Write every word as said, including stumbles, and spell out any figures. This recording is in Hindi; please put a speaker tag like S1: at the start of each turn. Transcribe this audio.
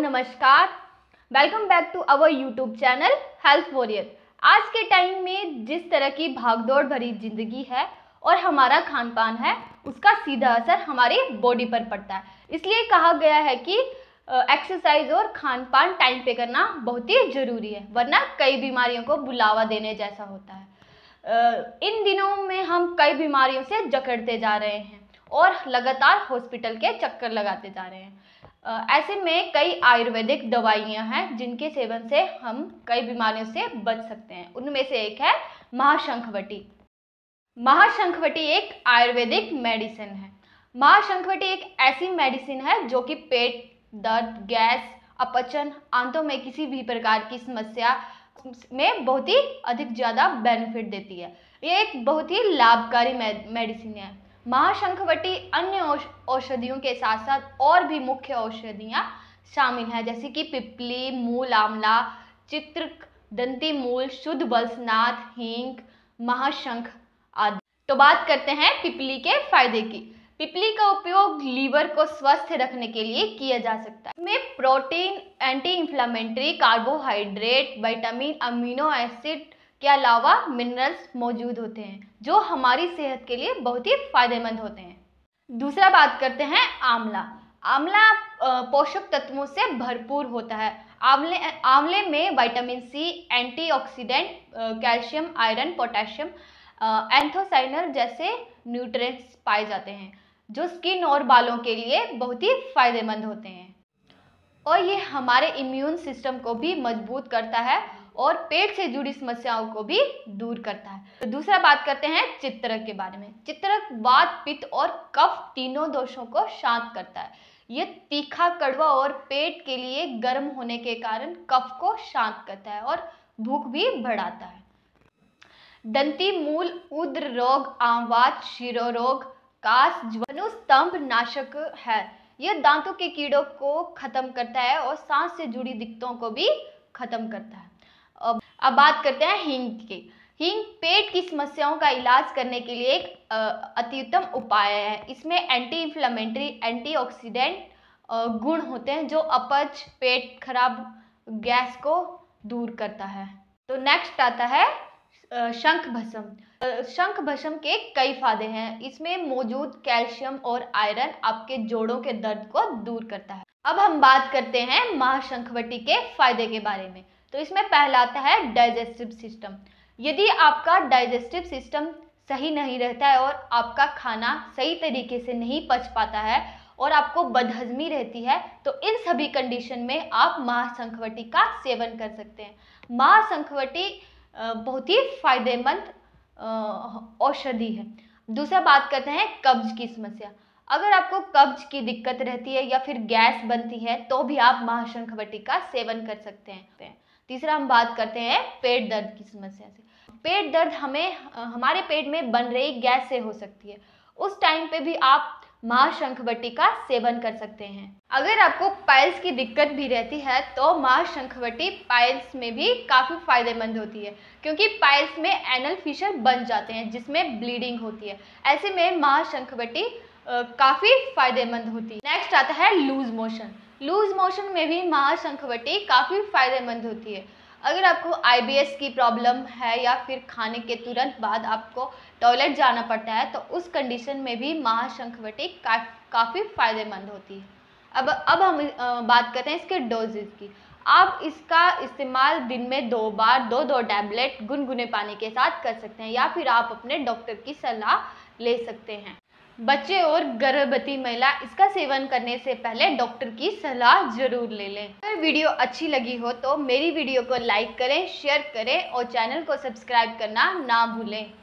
S1: नमस्कार, welcome back to our YouTube channel health warrior. आज के टाइम में जिस तरह की भागदौड़ भरी जिंदगी है और हमारा खान पान है, उसका सीधा असर हमारी बॉडी पर पड़ता है। इसलिए कहा गया है कि एक्सरसाइज और खान पान टाइम पे करना बहुत ही ज़रूरी है, वरना कई बीमारियों को बुलावा देने जैसा होता है। इन दिनों में हम कई बीमारियों से जकड़ते जा रहे हैं और लगातार हॉस्पिटल के चक्कर लगाते जा रहे हैं। ऐसे में कई आयुर्वेदिक दवाइयां हैं जिनके सेवन से हम कई बीमारियों से बच सकते हैं। उनमें से एक है महाशंखवटी। महाशंखवटी एक आयुर्वेदिक मेडिसिन है। महाशंखवटी एक ऐसी मेडिसिन है जो कि पेट दर्द, गैस, अपचन, आंतों में किसी भी प्रकार की समस्या में बहुत ही अधिक ज़्यादा बेनिफिट देती है। ये एक बहुत ही लाभकारी मेडिसिन है। महाशंखवटी अन्य औषधियों के साथ साथ और भी मुख्य औषधियाँ शामिल हैं, जैसे कि पिपली, मूल आंवला, चित्रक, दंती मूल, शुद्ध बलसनाथ, हींग, महाशंख आदि। तो बात करते हैं पिपली के फायदे की। पिपली का उपयोग लीवर को स्वस्थ रखने के लिए किया जा सकता है। इसमें protein, anti inflammatory, carbohydrate, vitamin, amino acid के अलावा मिनरल्स मौजूद होते हैं जो हमारी सेहत के लिए बहुत ही फायदेमंद होते हैं। दूसरा बात करते हैं आंवला। आंवला पोषक तत्वों से भरपूर होता है। आंवले आंवले में vitamin C, antioxidant, calcium, iron, potassium, anthocyanin जैसे न्यूट्रिएंट्स पाए जाते हैं जो स्किन और बालों के लिए बहुत ही फायदेमंद होते हैं और ये हमारे इम्यून सिस्टम को भी मजबूत करता है और पेट से जुड़ी समस्याओं को भी दूर करता है। तो दूसरा बात करते हैं चित्रक के बारे में। चित्रक वात, पित्त और कफ तीनों दोषों को शांत करता है। ये तीखा, कड़वा और पेट के लिए गर्म होने के कारण कफ को शांत करता है और भूख भी बढ़ाता है। दंती मूल उदर रोग, आंववात, शिरोरोग, कास, ज्वनुस्तंभ नाशक है। यह दांतों के कीड़ों को खत्म करता है और सांस से जुड़ी दिक्कतों को भी खत्म करता है। अब अब बात करते हैं हींग की। हींग पेट की समस्याओं का इलाज करने के लिए एक अत्युत्तम उपाय है। इसमें एंटी इंफ्लेमेटरी, एंटीऑक्सीडेंट गुण होते हैं जो अपच, पेट खराब, गैस को दूर करता है। तो नेक्स्ट आता है शंख भस्म। शंख भस्म के कई फायदे हैं। इसमें मौजूद कैल्शियम और आयरन आपके जोड़ों के दर्द को दूर करता है। अब हम बात करते हैं महाशंखवटी के फायदे के बारे में। तो इसमें पहला आता है डाइजेस्टिव सिस्टम। यदि आपका डाइजेस्टिव सिस्टम सही नहीं रहता है और आपका खाना सही तरीके से नहीं पच पाता है और आपको बदहजमी रहती है, तो इन सभी कंडीशन में आप महाशंखवटी का सेवन कर सकते हैं। महाशंखवटी बहुत ही फायदेमंद औषधि है। दूसरा बात करते हैं कब्ज की समस्या। अगर आपको कब्ज की दिक्कत रहती है या फिर गैस बनती है तो भी आप महाशंखवटी का सेवन कर सकते हैं। तीसरा हम बात करते हैं पेट दर्द की समस्या से। पेट दर्द हमें हमारे पेट में बन रही गैस से हो सकती है। उस टाइम पे भी आप महाशंखवटी का सेवन कर सकते हैं। अगर आपको पाइल्स की दिक्कत भी रहती है तो महाशंखवटी पाइल्स में भी काफ़ी फायदेमंद होती है, क्योंकि पाइल्स में एनल फिशर बन जाते हैं जिसमें ब्लीडिंग होती है। ऐसे में महाशंखवटी काफ़ी फायदेमंद होती है। नेक्स्ट आता है लूज मोशन। लूज मोशन में भी महाशंखवटी काफ़ी फायदेमंद होती है। अगर आपको आई बी एस की प्रॉब्लम है या फिर खाने के तुरंत बाद आपको टॉयलेट जाना पड़ता है तो उस कंडीशन में भी महाशंखवटी का, काफ़ी फायदेमंद होती है। अब अब हम बात करते हैं इसके डोजेज की। आप इसका इस्तेमाल दिन में दो बार दो दो टैबलेट गुनगुने पानी के साथ कर सकते हैं या फिर आप अपने डॉक्टर की सलाह ले सकते हैं। बच्चे और गर्भवती महिला इसका सेवन करने से पहले डॉक्टर की सलाह जरूर ले लें। अगर वीडियो अच्छी लगी हो तो मेरी वीडियो को लाइक करें, शेयर करें और चैनल को सब्सक्राइब करना ना भूलें।